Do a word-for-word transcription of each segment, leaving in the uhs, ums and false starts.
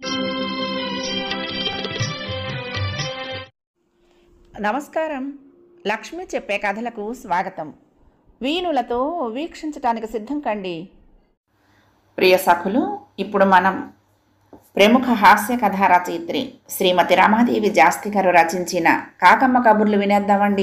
నమస్కారం. లక్ష్మి చెప్పే కథలకు స్వాగతం. వీణులతో వీక్షించటానికి సిద్ధం కండి. ప్రియ సఖులు, ఇప్పుడు మనం ప్రముఖ హాస్య కథా రచయిత్రి శ్రీమతి రమాదేవి జాస్తి గారు రచించిన కాకమ్మ కబుర్లు వినేద్దామండి.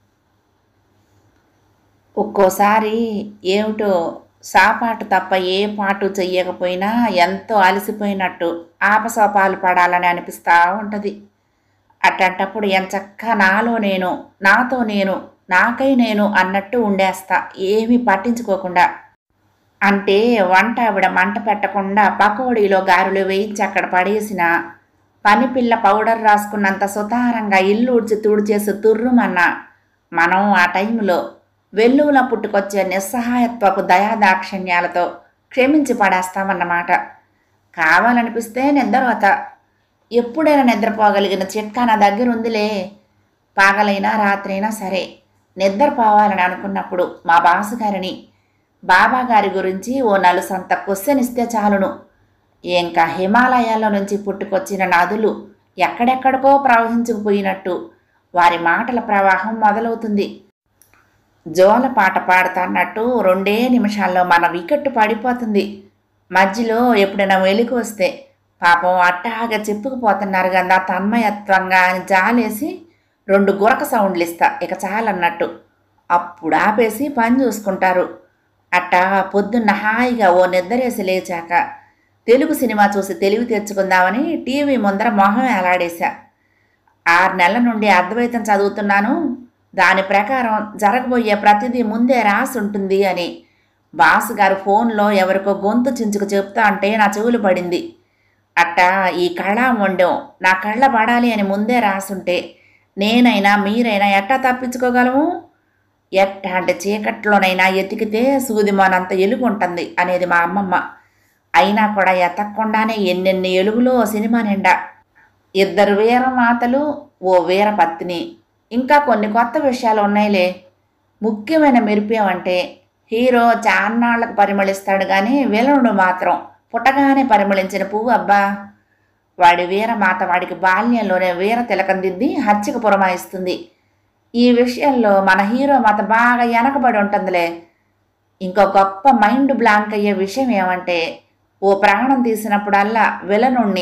ఒక్కోసారి ఏమిటో సాపాటు తప్ప ఏ పాటు చెయ్యకపోయినా ఎంతో అలసిపోయినట్టు ఆపసోపాలు పడాలని అనిపిస్తూ ఉంటుంది. అట్టంటప్పుడు ఎంచక్క నాలో నేను, నాతో నేను, నాకై నేను అన్నట్టు ఉండేస్తా, ఏమీ పట్టించుకోకుండా. అంటే వంట ఆవిడ మంట పెట్టకుండా పకోడీలో గారెలు వేయించి అక్కడ పడేసిన, పనిపిల్ల పౌడర్ రాసుకున్నంత సుతారంగా ఇల్లు ఉడ్చి తుడిచేసి తుర్రుమన్నా మనం ఆ టైంలో వెల్లువల పుట్టుకొచ్చే నిస్సహాయత్వపు దయాదాక్షిణ్యాలతో క్షమించి పడేస్తామన్నమాట. కావాలనిపిస్తే నిద్రపోత, ఎప్పుడైనా నిద్రపోగలిగిన చిట్కా నా దగ్గర ఉందిలే. పగలైనా రాత్రైనా సరే నిద్రపోవాలని అనుకున్నప్పుడు మా బాసు గారిని, బాబా గారి గురించి ఓ నలుసంత క్వశ్చన్ ఇస్తే చాలును. ఇంకా హిమాలయాల్లో నుంచి పుట్టుకొచ్చిన నదులు ఎక్కడెక్కడికో ప్రవహించుకుపోయినట్టు వారి మాటల ప్రవాహం మొదలవుతుంది. జోల పాట పాడుతున్నట్టు రెండే నిమిషాల్లో మన వికెట్టు పడిపోతుంది. మధ్యలో ఎప్పుడైనా వెలికి వస్తే పాపం అట్టాగా చెప్పుకుపోతున్నారు కదా తన్మయత్వంగా అని జాలేసి రెండు గురక సౌండ్లు ఇస్తా, ఇక చాలన్నట్టు. అప్పుడు ఆపేసి పని చూసుకుంటారు. అట్టా పొద్దున్న హాయిగా ఓ నిద్రేసి లేచాక తెలుగు సినిమా చూసి తెలివి తెచ్చుకుందామని టీవీ ముందర మొహం ఎలాడేశా. ఆరు నెలల నుండి అద్వైతం చదువుతున్నాను, దాని ప్రకారం జరగబోయే ప్రతిదీ ముందే రాసి ఉంటుంది అని బాసు గారు ఫోన్లో ఎవరికో గొంతు చించుకు చెప్తా అంటే నా చెవులు పడింది. అట్టా ఈ కళ మొండం నా కళ్ళ పడాలి అని ముందే రాసుంటే నేనైనా మీరైనా ఎట్టా తప్పించుకోగలము? ఎట్టాంటి చీకట్లోనైనా ఎతికితే సూదిమానంత ఎలుగు ఉంటుంది అనేది మా అమ్మమ్మ. అయినా కూడా ఎతక్కుండానే ఎన్నెన్ని ఎలుగులో సినిమా నిండా. ఇద్దరు వీరమాతలు, ఓ వీరపత్ని, ఇంకా కొన్ని కొత్త విషయాలు ఉన్నాయిలే. ముఖ్యమైన మెరిపేమంటే హీరో చాన్నాళ్లకు పరిమళిస్తాడు కానీ విలనుడు మాత్రం పుట్టగానే పరిమళించిన పువ్వు అబ్బా. వాడి వీరమాత వాడికి బాల్యంలోనే వీర తిలకం దిద్ది హత్యకు పురమాయిస్తుంది. ఈ విషయంలో మన హీరో మాత బాగా వెనకబడి ఉంటుందిలే. ఇంకో గొప్ప మైండ్ బ్లాంక్ అయ్యే విషయం ఏమంటే ఓ ప్రాణం తీసినప్పుడల్లా విలనుణ్ణి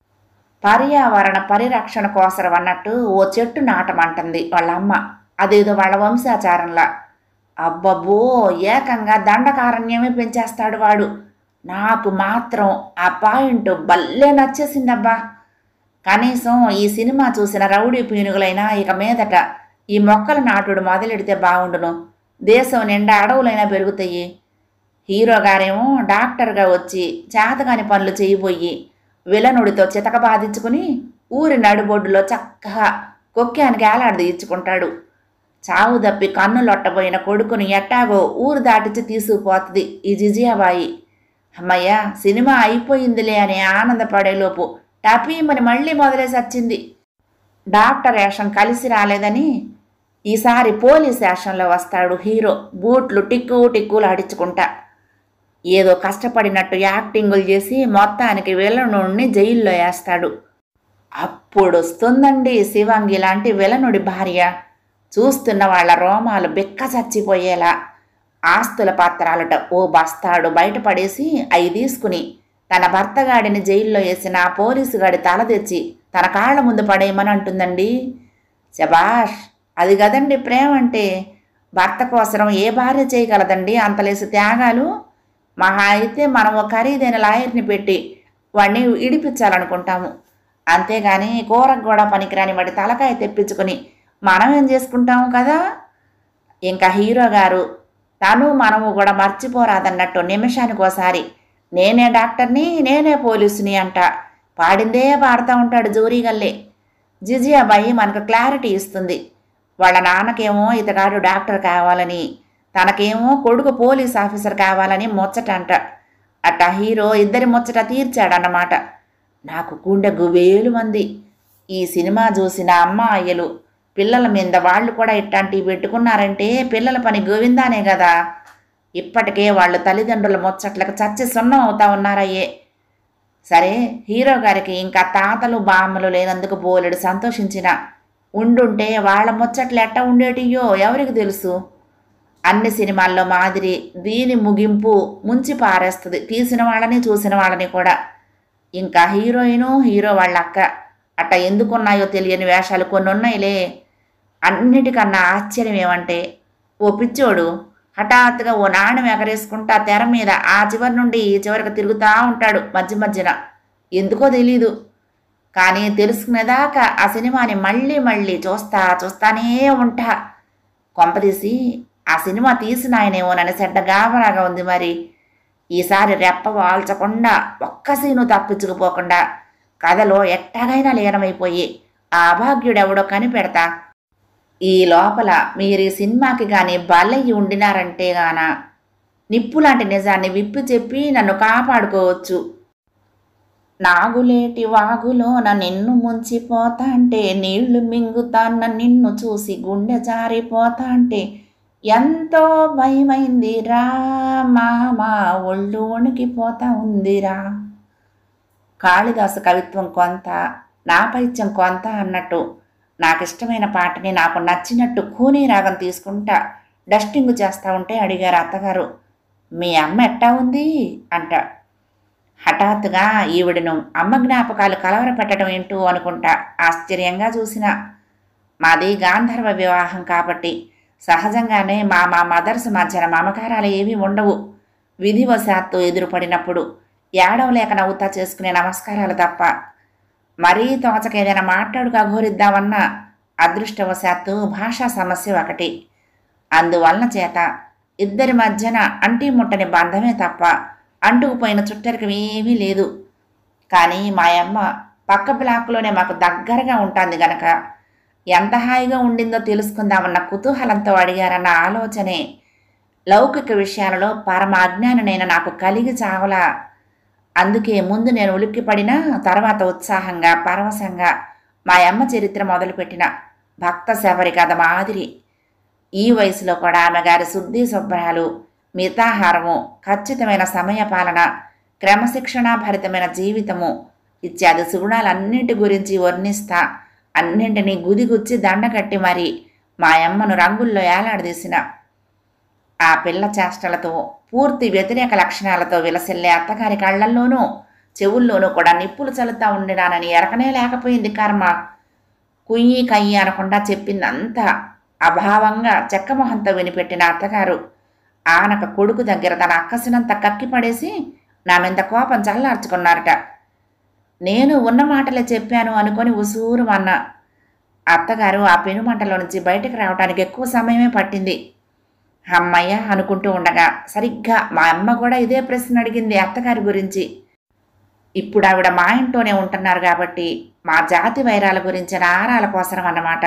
పర్యావరణ పరిరక్షణ కోసరం అన్నట్టు ఓ చెట్టు నాటమంటుంది వాళ్ళ అమ్మ. అదేదో వాళ్ళ వంశాచారంలా. అబ్బబ్బో, ఏకంగా దండకారణ్యమే పెంచేస్తాడు వాడు. నాకు మాత్రం ఆ పాయింట్ భలే నచ్చేసిందబ్బా. కనీసం ఈ సినిమా చూసిన రౌడీ పీనుగులైనా ఇక మీదట ఈ మొక్కల నాటుడు మొదలెడితే బాగుండును. దేశం నిండా అడవులైనా పెరుగుతాయి. హీరో గారేమో డాక్టర్గా వచ్చి చేతగాని పనులు చేయబోయి విలనుడితో చితక బాధించుకుని ఊరి నడుబొడ్డులో చక్కగా కొక్కానికి ఏలాడదీయించుకుంటాడు. చావు దప్పి కన్నులొట్టబోయిన కొడుకుని ఎట్టాగో ఊరు దాటించి తీసుకుపోతుంది ఈ జిజియాబాయి. అమ్మయ్య, సినిమా అయిపోయిందిలే అని ఆనందపడేలోపు టపీమని మళ్ళీ మొదలేసి వచ్చింది. డాక్టర్ యాక్షన్ కలిసి రాలేదని ఈసారి పోలీస్ యాక్షన్లో వస్తాడు హీరో. బూట్లు టిక్కు టిక్కులు అడుచుకుంటా ఏదో కష్టపడినట్టు యాక్టింగులు చేసి మొత్తానికి విలనుడిని జైల్లో వేస్తాడు. అప్పుడు వస్తుందండి శివంగి లాంటి విలనుడి భార్య. చూస్తున్న వాళ్ళ రోమాలు బిక్క చచ్చిపోయేలా ఆస్తుల పత్రాలట ఓ బస్తాడు బయటపడేసి అవి తీసుకుని తన భర్తగాడిని జైల్లో వేసిన ఆ పోలీసు గాడి తల తెచ్చి తన కాళ్ళ ముందు పడేయమని అంటుందండి. శబాష్, అది కదండి ప్రేమ అంటే. భర్త కోసం ఏ భార్య చేయగలదండి అంతలేసి త్యాగాలు? మహా అయితే మనం ఒక ఖరీదైన లాయర్ని పెట్టి వాడిని ఇడిపించాలనుకుంటాము. అంతేగాని కూరకు కూడా పనికిరాని వాడి తలకాయ తెప్పించుకొని మనం ఏం చేసుకుంటాము కదా. ఇంకా హీరో గారు తను మనము కూడా మర్చిపోరాదన్నట్టు నిమిషానికోసారి నేనే డాక్టర్ని, నేనే పోలీసుని అంట పాడిందే పాడుతూ ఉంటాడు జోరీగల్లే. జిజియాబాయి మనకు క్లారిటీ ఇస్తుంది. వాళ్ళ నాన్నకేమో ఇతగాడు డాక్టర్ కావాలని, తనకేమో కొడుకు పోలీస్ ఆఫీసర్ కావాలని ముచ్చటంట. అట్ట హీరో ఇద్దరి ముచ్చట తీర్చాడన్నమాట. నాకు గుండె గువేలు మంది. ఈ సినిమా చూసిన అమ్మాయిలు పిల్లల మీద వాళ్ళు కూడా ఇట్లాంటివి పెట్టుకున్నారంటే పిల్లల పని గోవిందానే కదా. ఇప్పటికే వాళ్ళు తల్లిదండ్రుల ముచ్చట్లకు చచ్చి సున్నం అవుతా ఉన్నారయ్యే. సరే, హీరో గారికి ఇంకా తాతలు బామ్మలు లేనందుకు బోలెడు సంతోషించిన. ఉండుంటే వాళ్ళ ముచ్చట్లు ఎట్ట ఉండేటియో ఎవరికి తెలుసు. అన్ని సినిమాల్లో మాదిరి దీని ముగింపు ముంచి పారేస్తుంది తీసిన వాళ్ళని చూసిన వాళ్ళని కూడా. ఇంకా హీరోయిను హీరో వాళ్ళ అక్క అట్ట ఎందుకున్నాయో తెలియని వేషాలు కొన్ని ఉన్నాయిలే. అన్నిటికన్నా ఆశ్చర్యం ఏమంటే, ఓ పిచ్చోడు హఠాత్తుగా ఓ నాణ్యం ఎగరేసుకుంటా తెర మీద ఆ చివరి నుండి ఈ చివరికి తిరుగుతూ ఉంటాడు మధ్య మధ్యన. ఎందుకో తెలీదు, కానీ తెలుసుకునేదాకా ఆ సినిమాని మళ్ళీ మళ్ళీ చూస్తా చూస్తానే ఉంటా. కొంపదీసి ఆ సినిమా తీసిన ఆయనేమోనని చెడ్డ గాబరాగా ఉంది. మరి ఈసారి రెప్ప వాల్చకుండా ఒక్క సీను తప్పించుకుపోకుండా కథలో ఎట్టాగైనా లీనమైపోయి ఆ అభాగ్యుడెవడో కనిపెడతా. ఈ లోపల మీరు ఈ సినిమాకి కానీ బలయ్యి ఉండినారంటే గాన నిప్పులాంటి నిజాన్ని విప్పి చెప్పి నన్ను కాపాడుకోవచ్చు. నాగులేటి వాగులోన నిన్ను ముంచిపోతా అంటే నీళ్లు మింగుతాన్న నిన్ను చూసి గుండె జారిపోతా అంటే ఎంతో భయమైందిరా మామా ఒళ్ళు వణికిపోతా ఉందిరా. కాళిదాసు కవిత్వం కొంత, నా పైత్యం కొంత అన్నట్టు నాకిష్టమైన పాటని నాకు నచ్చినట్టు కూనీ రాగం తీసుకుంటా డస్టింగ్ చేస్తూ ఉంటే అడిగారు అత్తగారు, మీ అమ్మ ఎట్టా ఉంది అంట. హఠాత్తుగా ఈవిడను అమ్మ జ్ఞాపకాలు కలవరపెట్టడం ఏంటో అనుకుంటా ఆశ్చర్యంగా చూసిన. మాది గాంధర్వ వివాహం కాబట్టి సహజంగానే మా మా మదర్స్ మధ్యన మమకారాలు ఏమీ ఉండవు. విధివశాత్తు ఎదురుపడినప్పుడు ఏడవలేక నవ్వుతా చేసుకునే నమస్కారాలు తప్ప. మరీ తోచక ఏదైనా మాట్లాడుకు అఘోరిద్దామన్నా అదృష్టవశాత్తు భాషా సమస్య ఒకటి. అందువలన చేత ఇద్దరి మధ్యన అంటీ ముట్టని బంధమే తప్ప అంటుకుపోయిన చుట్టరికి ఏమీ లేదు. కానీ మా అమ్మ పక్క బ్లాక్లోనే మాకు దగ్గరగా ఉంటుంది గనక ఎంత హాయిగా ఉండిందో తెలుసుకుందామన్న కుతూహలంతో అడిగారన్న ఆలోచనే లౌకిక విషయాలలో పరమ అజ్ఞాననైన నాకు కలిగి చావలా. అందుకే ముందు నేను ఉలిక్కిపడినా తర్వాత ఉత్సాహంగా పరవశంగా మా అమ్మ చరిత్ర మొదలుపెట్టిన భక్త శబరి కథ మాదిరి. ఈ వయసులో కూడా ఆమె గారి శుద్ధి శుభ్రాలు, మితాహారము, ఖచ్చితమైన సమయపాలన, క్రమశిక్షణాభరితమైన జీవితము ఇత్యాది సుగుణాలన్నింటి గురించి వర్ణిస్తా అన్నింటినీ గుదిగుచ్చి దండకట్టి మరి మా అమ్మను రంగుల్లో ఏలాడదీసిన. ఆ పిల్ల చేష్టలతో పూర్తి వ్యతిరేక లక్షణాలతో విలసిల్లే అత్తగారి కళ్లల్లోనూ చెవుల్లోనూ కూడా నిప్పులు చల్లుతా ఉండినానని ఎరకనే లేకపోయింది కర్మ. కుయ్యి కయ్యి అనకుండా చెప్పిందంతా అభావంగా చెక్కమొహంతో వినిపెట్టిన అత్తగారు ఆనక కొడుకు దగ్గర తన అక్కసినంత కక్కిపడేసి నా మీద కోపం చల్లార్చుకున్నారట. నేను ఉన్న మాటలే చెప్పాను అనుకొని ఉసూరు అన్న. అత్తగారు ఆ పెనుమంటలో నుంచి బయటకు రావడానికి ఎక్కువ సమయమే పట్టింది. అమ్మయ్య అనుకుంటూ ఉండగా సరిగ్గా మా అమ్మ కూడా ఇదే ప్రశ్న అడిగింది అత్తగారి గురించి. ఇప్పుడు ఆవిడ మా ఇంట్లోనే ఉంటున్నారు కాబట్టి మా జాతి వైరాల గురించిన ఆరాల కోసరం అన్నమాట.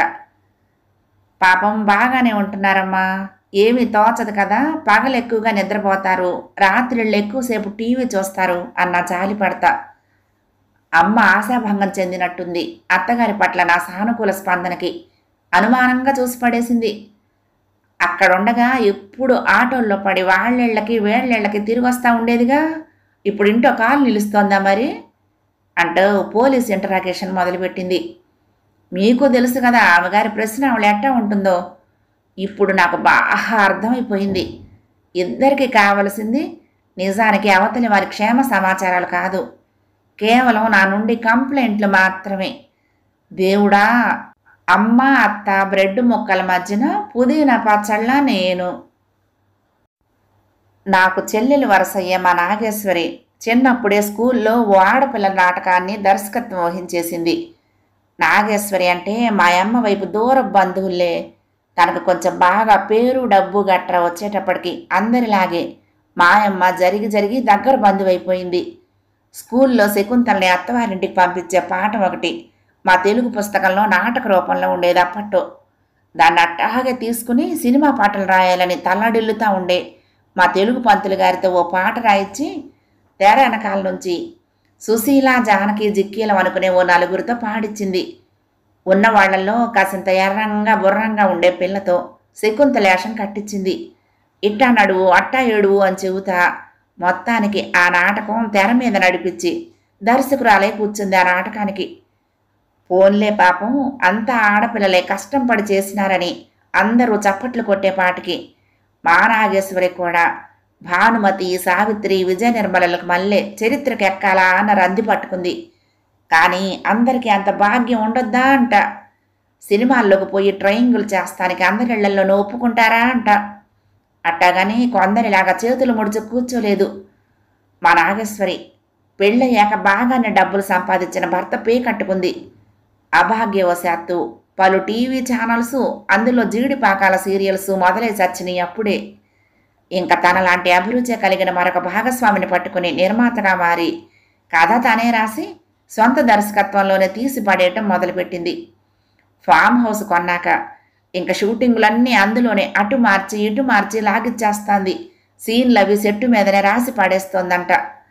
పాపం బాగానే ఉంటున్నారమ్మా, ఏమీ తోచదు కదా, పగలు ఎక్కువగా నిద్రపోతారు, రాత్రిళ్ళు ఎక్కువసేపు టీవీ చూస్తారు అన్న జాలి పడతా. అమ్మ ఆశాభంగం చెందినట్టుంది. అత్తగారి పట్ల నా సానుకూల స్పందనకి అనుమానంగా చూసి పడేసింది. అక్కడుండగా ఎప్పుడు ఆటోల్లో పడి వాళ్ళేళ్లకి వేళ్ళేళ్లకి తిరిగి వస్తూ ఉండేదిగా, ఇప్పుడు ఇంటో కాలు నిలుస్తోందా మరి అంటూ పోలీస్ ఇంటరాగేషన్ మొదలుపెట్టింది. మీకు తెలుసు కదా ఆమెగారి ప్రశ్న ఆవిడ ఎట్టా ఉంటుందో. ఇప్పుడు నాకు బాగా అర్థమైపోయింది. ఇద్దరికి కావలసింది నిజానికి అవతలి వారి క్షేమ సమాచారాలు కాదు, కేవలం నా నుండి కంప్లైంట్లు మాత్రమే. దేవుడా, అమ్మ అత్త బ్రెడ్ ముక్కల మధ్యన పుదీనా పచ్చళ్ళ నేను. నాకు చెల్లెలు వరసయ్యే మా నాగేశ్వరి చిన్నప్పుడే స్కూల్లో ఓ ఆడపిల్ల నాటకాన్ని దర్శకత్వం వహించేసింది. నాగేశ్వరి అంటే మా అమ్మ వైపు దూర బంధువులే. తనకు కొంచెం బాగా పేరు డబ్బు గట్రా వచ్చేటప్పటికి అందరిలాగే మా అమ్మ జరిగి జరిగి దగ్గర బంధువైపోయింది. స్కూల్లో శకుంతలని అత్తవారింటికి పంపించే పాఠం ఒకటి మా తెలుగు పుస్తకంలో నాటక రూపంలో ఉండేది అప్పట్లో. దాన్ని అట్టాగే తీసుకుని సినిమా పాటలు రాయాలని తల్లడిల్లుతూ ఉండే మా తెలుగు పంతులు గారితో ఓ పాట రాయించి తెర వెనకాల నుంచి సుశీల జానకి జిక్కీలం అనుకునే ఓ నలుగురితో పాడించింది. ఉన్న వాళ్లలో కాసింత ఎర్రంగా బుర్రంగా ఉండే పిల్లతో శకుంతలేషం కట్టించింది. ఇట్టా నడువు అట్టా ఏడువు అని చెబుతా మొత్తానికి ఆ నాటకం తెర మీద నడిపించి దర్శకురాలే కూర్చుంది ఆ నాటకానికి. పోన్లే పాపం అంతా ఆడపిల్లలే కష్టం పడి చేసినారని అందరూ చప్పట్లు కొట్టేపాటికి మా నాగేశ్వరి కూడా భానుమతి, సావిత్రి, విజయ నిర్మలలకు మళ్ళీ చరిత్రకు ఎక్కాలా అన్న రంది పట్టుకుంది. కానీ అందరికీ అంత భాగ్యం ఉండొద్దా అంట. సినిమాల్లోకి పోయి ట్రయింగులు చేస్తానికి అందరిళ్లలోనూ ఒప్పుకుంటారా అంట. అట్టాగాని కొందరిలాగా చేతులు ముడిచి కూర్చోలేదు. మా నాగేశ్వరి పెళ్ళయ్యాక బాగానే డబ్బులు సంపాదించిన భర్త పే కట్టుకుంది. అభాగ్యవశాత్తు పలు టీవీ ఛానల్స్, అందులో జీడిపాకాల సీరియల్స్ మొదలై చచ్చినాయి అప్పుడే. ఇంకా తనలాంటి అభిరుచి కలిగిన మరొక భాగస్వామిని పట్టుకుని నిర్మాతగా మారి కథ తనే రాసి సొంత దర్శకత్వంలోనే తీసి పడేయటం మొదలుపెట్టింది. ఫామ్ హౌస్ కొన్నాక ఇంక షూటింగులన్నీ అందులోనే అటు మార్చి ఇటు మార్చి లాగిచ్చేస్తాంది. సీన్లు అవి సెట్టు మీదనే రాసి పడేస్తోందంట.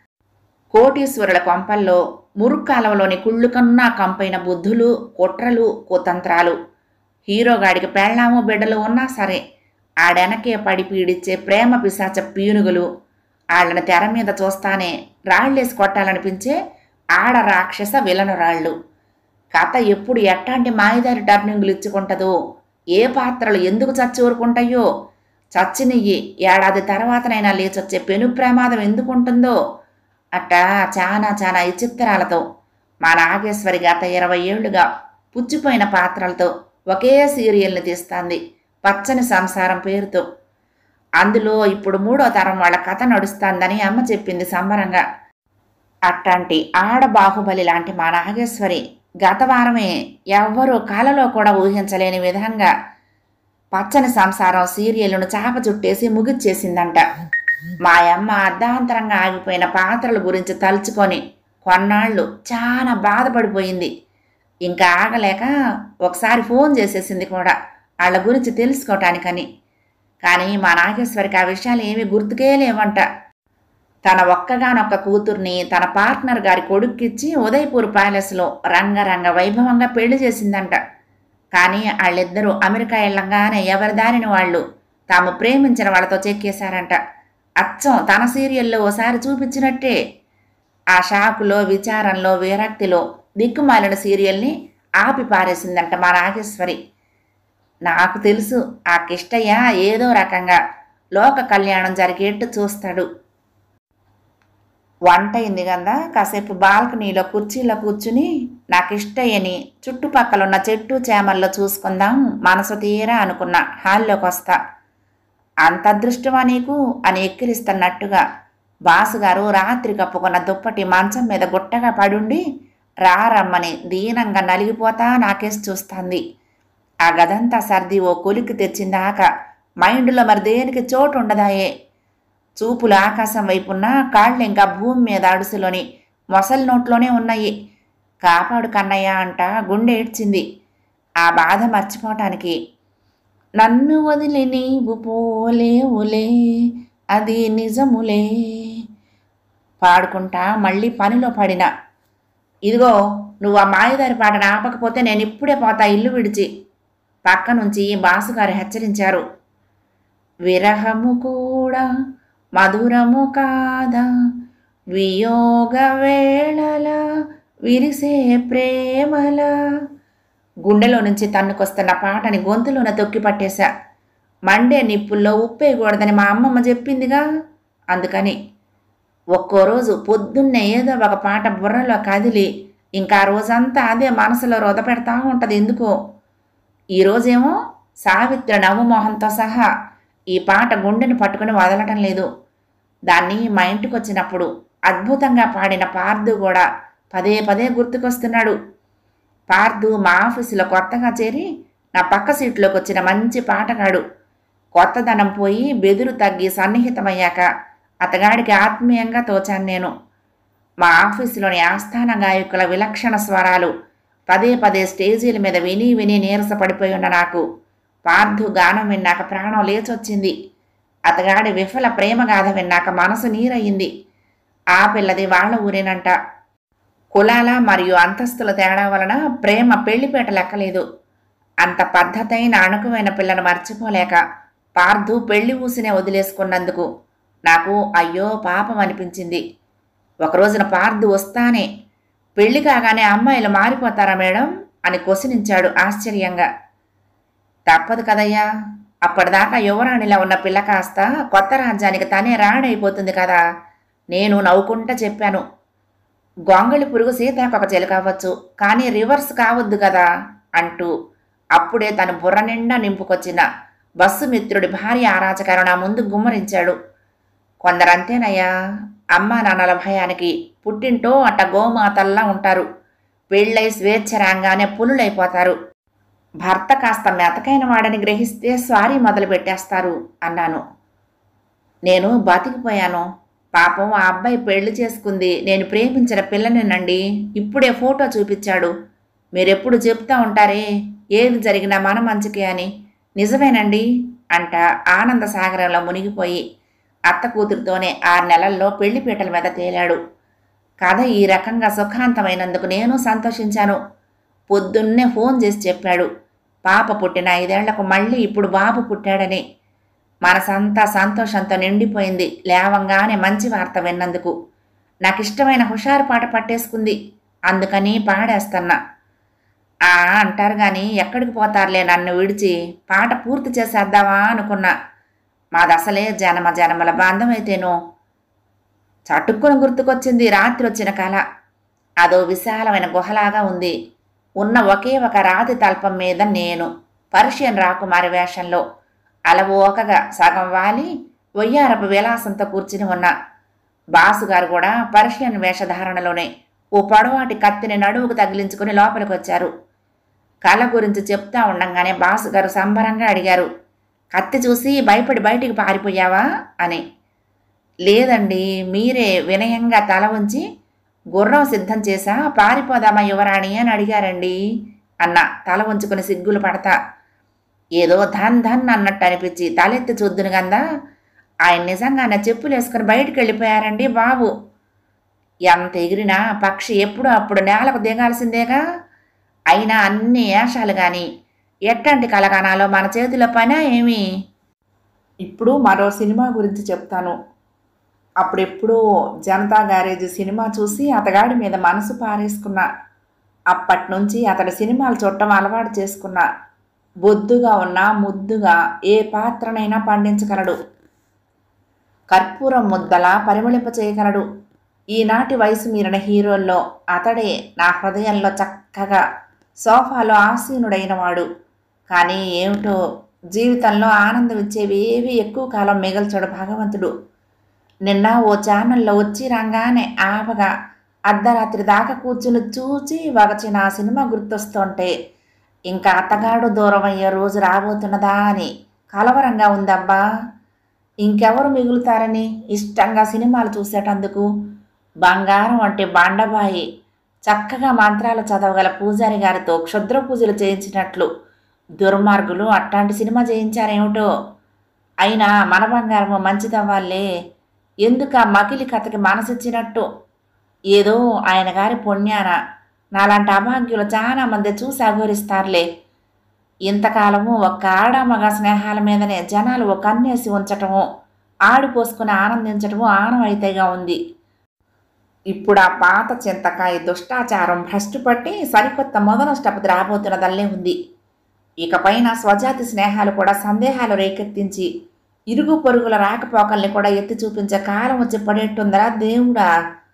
కోటీశ్వరుల కొంపల్లో మురుక్కాలవలోని కుళ్ళు కన్నా కంపైన బుద్ధులు, కుట్రలు, కుతంత్రాలు. హీరోగాడికి పెళ్ళాము బిడ్డలు ఉన్నా సరే ఆడెనకే పడి పీడిచ్చే ప్రేమ పిశాచ పీనుగులు. వాళ్ళని తెర మీద చూస్తానే రాళ్లేసి కొట్టాలనిపించే ఆడ రాక్షస విలనురాళ్ళు. కథ ఎప్పుడు ఎట్టాంటి మాయదారి టర్నింగులు ఇచ్చుకుంటుందో, ఏ పాత్రలు ఎందుకు చచ్చి ఊరుకుంటాయో, చచ్చినయ్యి ఏడాది తర్వాతనైనా లేచొచ్చే పెను ప్రమాదం ఎందుకుంటుందో అట్టా చాలా చాలా విచిత్రాలతో మా నాగేశ్వరి గత ఇరవై ఏళ్లుగా పుచ్చిపోయిన పాత్రలతో ఒకే సీరియల్ని తీస్తాంది, పచ్చని సంసారం పేరుతో. అందులో ఇప్పుడు మూడో తరం వాళ్ళ కథ నడుస్తాందని అమ్మ చెప్పింది సంబరంగా. అట్లాంటి ఆడ బాహుబలి లాంటి మా నాగేశ్వరి గత వారమే ఎవ్వరూ కలలో కూడా ఊహించలేని విధంగా పచ్చని సంసారం సీరియల్ను చాప చుట్టేసి ముగిచ్చేసిందంట. మా అమ్మ అర్ధాంతరంగా ఆగిపోయిన పాత్రల గురించి తలుచుకొని కొన్నాళ్ళు చాలా బాధపడిపోయింది. ఇంకా ఆగలేక ఒకసారి ఫోన్ చేసేసింది కూడా వాళ్ళ గురించి తెలుసుకోవటానికని. కానీ మా నాగేశ్వరికి ఆ విషయాలు ఏమీ గుర్తుకే లేవంట. తన ఒక్కగానొక్క కూతుర్ని తన పార్ట్నర్ గారి కొడుక్కిచ్చి ఉదయపూర్ ప్యాలెస్లో రంగరంగ వైభవంగా పెళ్లి చేసిందంట. కానీ వాళ్ళిద్దరూ అమెరికా వెళ్ళంగానే ఎవరి దారిని వాళ్ళు తాము ప్రేమించిన వాళ్ళతో చెక్కేశారంట. అచ్చం తన సీరియల్లో ఓసారి చూపించినట్టే. ఆ షాకులో, విచారంలో, విరక్తిలో దిక్కుమాలిన సీరియల్ని ఆపి పారేసిందంట మా నాగేశ్వరి. నాకు తెలుసు ఆ కిష్టయ్య ఏదో రకంగా లోక కళ్యాణం జరిగేట్టు చూస్తాడు. వంట అయింది కదా, కాసేపు బాల్కనీలో కుర్చీలో కూర్చుని నాకు ఇష్టయ్యని చుట్టుపక్కలున్న చెట్టు చేమల్లో చూసుకుందాం మనసు తీరా అనుకున్నా. హాల్లోకి వస్తా. అంత అదృష్టమా నీకు అని ఎక్కిరిస్తున్నట్టుగా బాసుగారు రాత్రి కప్పుకున్న దుప్పటి మంచం మీద గుట్టగా పడుండి రారమ్మని దీనంగా నలిగిపోతా నాకేసి చూస్తుంది. ఆ గదంతా సర్ది ఓ కొలిక్కి తెచ్చిందాక మైండ్లో మరి దేనికి చోటు ఉండదాయే. చూపులు ఆకాశం వైపున్నా కాళ్ళు ఇంకా భూమి మీద అడుసులోని మొసలి నోట్లోనే ఉన్నాయి. కాపాడు కన్నయ్య అంట గుండె ఏడ్చింది. ఆ బాధ మర్చిపోవటానికి నన్ను వదిలి నీవు పోలేవులే అది నిజములే పాడుకుంటా మళ్ళీ పనిలో పడిన. ఇదిగో నువ్వు ఆ మాయదారి పాటను ఆపకపోతే నేను ఇప్పుడే పోతా ఇల్లు విడిచి, పక్క నుంచి బాసుగారు హెచ్చరించారు. విరహము కూడా మధురము కాదా, వియోగ వేళల విరిసే ప్రేమల. గుండెలో నుంచి తన్నుకొస్తున్న పాటని గొంతులోన తొక్కి పట్టేశా. మండే నిప్పుల్లో ఉప్పేయకూడదని మా అమ్మమ్మ చెప్పిందిగా, అందుకని. ఒక్కో రోజు పొద్దున్నే ఏదో ఒక పాట బుర్రలో కదిలి ఇంకా రోజంతా అదే మనసులో రొద పెడతా ఉంటుంది ఎందుకో. ఈరోజేమో సావిత్రి నవ్వుమోహంతో సహా ఈ పాట గుండెని పట్టుకుని వదలటం లేదు. దాన్ని మా ఇంటికి వచ్చినప్పుడు అద్భుతంగా పాడిన పార్దు కూడా పదే పదే గుర్తుకొస్తున్నాడు. పార్దు మా ఆఫీసులో కొత్తగా చేరి నా పక్క సీట్లోకి వచ్చిన మంచి పాటగాడు. కొత్తదనం పోయి బెదురు తగ్గి సన్నిహితమయ్యాక అతగాడికి ఆత్మీయంగా తోచాను నేను. మా ఆఫీసులోని ఆస్థాన గాయకుల విలక్షణ స్వరాలు పదే పదే స్టేజీల మీద విని విని నీరసపడిపోయి ఉన్న నాకు పార్దు గానం విన్నాక ప్రాణం లేచొచ్చింది. అతగాడి విఫల ప్రేమగాథ విన్నాక మనసు నీరయ్యింది. ఆ పిల్లది వాళ్ళ ఊరేనంట. కులాల మరియు అంతస్తుల తేడా వలన ప్రేమ పెళ్లిపేట లెక్కలేదు. అంత పద్ధతైన అణుకువైన పిల్లను మర్చిపోలేక పార్దు పెళ్లి ఊసినే వదిలేసుకున్నందుకు నాకు అయ్యో పాపం అనిపించింది. ఒక రోజున పార్థు వస్తానే పెళ్లి కాగానే అమ్మాయిలు మారిపోతారా మేడం అని కొసినించాడు ఆశ్చర్యంగా. తప్పదు కదయ్యా, అప్పటిదాకా యువరాణిలా ఉన్న పిల్ల కాస్త కొత్త రాజ్యానికి తనే రాణైపోతుంది కదా. నేను నవ్వుకుంటా చెప్పాను. గొంగళి పురుగు సీతాకొక చిలుక అవ్వచ్చు, కానీ రివర్స్ కావద్దు కదా అంటూ అప్పుడే తను బుర్ర నిండా నింపుకొచ్చిన బస్సు మిత్రుడి భార్య ఆరాచకారు నా ముందు గుమ్మరించాడు. కొందరంతేనయ్యా, అమ్మా నాన్నల భయానికి పుట్టింటో అట్ట గోమాతల్లా ఉంటారు. పెళ్ళై స్వేచ్ఛ రాగానే పులులైపోతారు. భర్త కాస్త మెతకైన వాడని గ్రహిస్తే స్వారీ మొదలు పెట్టేస్తారు అన్నాను. నేను బతికిపోయాను. పాపం ఆ అబ్బాయి పెళ్లి చేసుకుంది నేను ప్రేమించిన పిల్లనేనండి. ఇప్పుడే ఫోటో చూపించాడు. మీరెప్పుడు చెప్తా ఉంటారే ఏది జరిగినా మన మంచికే అని. నిజమేనండి అంట ఆనంద సాగరంలో మునిగిపోయి అత్త కూతురుతోనే ఆరు నెలల్లో పెళ్లి పీటల మీద తేలాడు. కథ ఈ రకంగా సుఖాంతమైనందుకు నేను సంతోషించాను. పొద్దున్నే ఫోన్ చేసి చెప్పాడు పాప పుట్టిన ఐదేళ్లకు మళ్ళీ ఇప్పుడు బాబు పుట్టాడని. మనసంతా సంతోషంతో నిండిపోయింది లేవంగానే మంచి వార్త విన్నందుకు. నాకిష్టమైన హుషారు పాట పట్టేసుకుంది, అందుకని పాడేస్తన్నా. ఆ అంటారు కానీ ఎక్కడికి పోతారులే నన్ను విడిచి, పాట పూర్తి చేసేద్దావా అనుకున్నా. మాదసలే జనమ జనమల బంధం అయితేనో. చటుక్కును గుర్తుకొచ్చింది రాత్రి వచ్చిన కళ. అదో విశాలమైన గుహలాగా ఉంది. ఉన్న ఒకే ఒక రాతి తల్పం మీద నేను పర్షియన్ రాకుమారి వేషంలో అలవోకగా సగం వాలి వయ్యారపు విలాసంతో కూర్చుని ఉన్నా. బాసుగారు కూడా పర్షియన్ వేషధారణలోనే ఓ పొడవాటి కత్తిని నడువుకు తగిలించుకుని లోపలికి వచ్చారు. కళ గురించి చెప్తా ఉండంగానే బాసుగారు సంబరంగా అడిగారు, కత్తి చూసి భయపడి బయటికి పారిపోయావా అని. లేదండి, మీరే వినయంగా తల ఉంచి గుర్రం సిద్ధం చేసా పారిపోదామా యువరాణి అని అడిగారండి అన్న తల ఉంచుకుని సిగ్గులు పడతా. ఏదో ధన్ ధన్ అన్నట్టు అనిపించి తలెత్తి చూద్దును గందా ఆయన నిజంగానే చెప్పులు వేసుకుని బయటికి వెళ్ళిపోయారండి బాబు. ఎంత ఎగిరినా పక్షి ఎప్పుడూ అప్పుడు నేలకు దిగాల్సిందేగా. అయినా అన్ని ఏషాలు కానీ ఎట్టంటి కలగానాలో మన చేతిలో పనా ఏమి. ఇప్పుడు మరో సినిమా గురించి చెప్తాను. అప్పుడెప్పుడో జనతా గ్యారేజ్ సినిమా చూసి అతగాడి మీద మనసు పారేసుకున్నా. అప్పటి నుంచి అతడి సినిమాలు చూడటం అలవాటు చేసుకున్నా. బొద్దుగా ఉన్నా ముద్దుగా ఏ పాత్రనైనా పండించగలడు. కర్పూరం ముద్దలా పరిమళింప చేయగలడు. ఈనాటి వయసు మీరిన హీరోల్లో అతడే నా హృదయంలో చక్కగా సోఫాలో ఆసీనుడైన వాడు. కానీ ఏమిటో జీవితంలో ఆనందం ఇచ్చేవి ఏవి ఎక్కువ కాలం మిగల్చడు భగవంతుడు. నిన్న ఓ ఛానల్లో వచ్చి రాగానే ఆపగా అర్ధరాత్రి దాకా కూర్చుని చూచి వగచిన ఆ సినిమా గుర్తొస్తుంటే ఇంకా అత్తగాడు దూరం అయ్యే రోజు రాబోతున్నదా అని కలవరంగా ఉందబ్బా. ఇంకెవరు మిగులుతారని ఇష్టంగా సినిమాలు చూసేటందుకు. బంగారం అంటే బండబాయి చక్కగా మంత్రాలు చదవగల పూజారి గారితో క్షుద్ర పూజలు చేయించినట్లు దుర్మార్గులు అట్లాంటి సినిమా చేయించారేమిటో. అయినా మన బంగారము మంచిదవ్వాలే, ఎందుకు ఆ మకిలి కథకి మనసిచ్చినట్టు. ఏదో ఆయన గారి పుణ్యాన నాలాంటి అభాగ్యులు చాలా మంది చూసి అఘోరిస్తారులే. ఇంతకాలము ఒక్క ఆడామగ స్నేహాల మీదనే జనాలు ఒక కన్నేసి ఉంచటము, ఆడిపోసుకుని ఆనందించటము ఆనవాయితీగా ఉంది. ఇప్పుడు ఆ పాత చింతకాయ దుష్టాచారం భ్రష్టుపట్టి సరికొత్త మొదనష్టపతి రాబోతున్నదల్లే ఉంది. ఇకపైన స్వజాతి స్నేహాలు కూడా సందేహాలు రేకెత్తించి ఇరుగు పొరుగుల రాకపోకల్ని కూడా ఎత్తి చూపించే కాలం వచ్చి పడేట్టుందరా దేవుడా.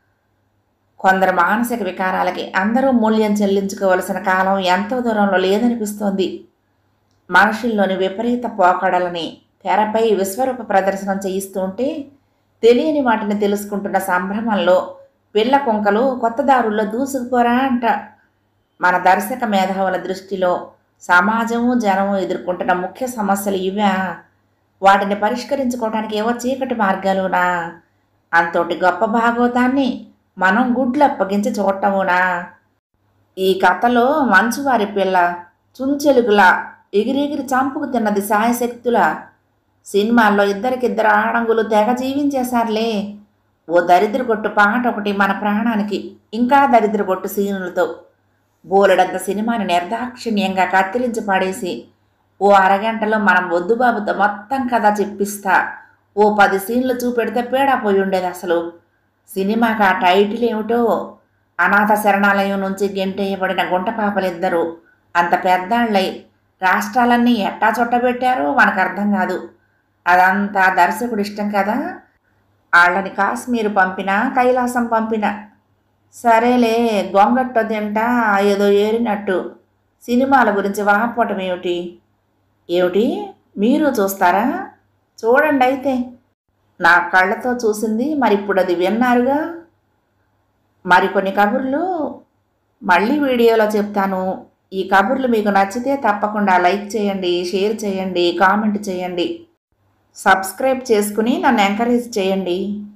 కొందరు మానసిక వికారాలకి అందరూ మూల్యం చెల్లించుకోవలసిన కాలం ఎంతో దూరంలో లేదనిపిస్తోంది. మనుషుల్లోని విపరీత పోకడలని తెరపై విశ్వరూప ప్రదర్శనం చేయిస్తూ ఉంటే తెలియని వాటిని తెలుసుకుంటున్న సంభ్రమంలో పిల్ల కుంకలు కొత్త దారుల్లో దూసుకుపోరా అంట. మన దర్శక మేధావుల దృష్టిలో సమాజము జనము ఎదుర్కొంటున్న ముఖ్య సమస్యలు ఇవా? వాటిని పరిష్కరించుకోవడానికి ఏవో చీకటి మార్గాలునా? అంతోటి గొప్ప భాగవతాన్ని మనం గుడ్లు అప్పగించి చూడటమునా? ఈ కథలో మంచువారి పిల్ల చుంచెలుగులా ఎగిరెగిరి చంపుకు తిన్నది సాయశక్తులా. సినిమాల్లో ఇద్దరికిద్దరు ఆడంగులు తెగ జీవించేశారులే. ఓ దరిద్రగొట్టు పాట ఒకటి మన ప్రాణానికి, ఇంకా దరిద్రగొట్టు సీనులతో బోలెడంత సినిమాని నిర్దాక్షిణ్యంగా కత్తిరించి పడేసి ఓ అరగంటలో మనం వద్దుబాబుతో మొత్తం కథ చెప్పిస్తా ఓ పది సీన్లు చూపెడితే పేడా పోయి ఉండేది అసలు. సినిమాకి ఆ టైటిల్ ఏమిటో, అనాథ శరణాలయం నుంచి గెంటేయబడిన గుంట పాపలిద్దరూ అంత పెద్దాళ్ళై రాష్ట్రాలన్నీ ఎట్టా చుట్టబెట్టారో మనకు అర్థం కాదు. అదంతా దర్శకుడు ఇష్టం కదా. వాళ్ళని కాశ్మీర్ పంపినా కైలాసం పంపిన సరేలే, గొంగట్ట తింటా ఏదో ఏరినట్టు సినిమాల గురించి వాపోవటం ఏమిటి? ఏమిటి మీరు చూస్తారా? చూడండి అయితే. నా కళ్ళతో చూసింది మరి ఇప్పుడు అది విన్నారుగా. మరికొన్ని కబుర్లు మళ్ళీ వీడియోలో చెప్తాను. ఈ కబుర్లు మీకు నచ్చితే తప్పకుండా లైక్ చేయండి, షేర్ చేయండి, కామెంట్ చేయండి, సబ్స్క్రైబ్ చేసుకుని నన్ను ఎంకరేజ్ చేయండి.